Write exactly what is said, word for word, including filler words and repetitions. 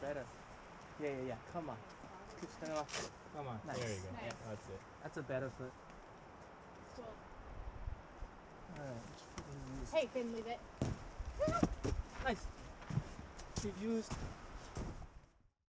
better. Yeah, yeah, yeah. Come on. Keep standing up. Come on. Nice. There you go. Nice. Yeah, that's it. That's a better foot. Cool. Alright, which foot do you use? Hey, Finn, leave it. Nice. You used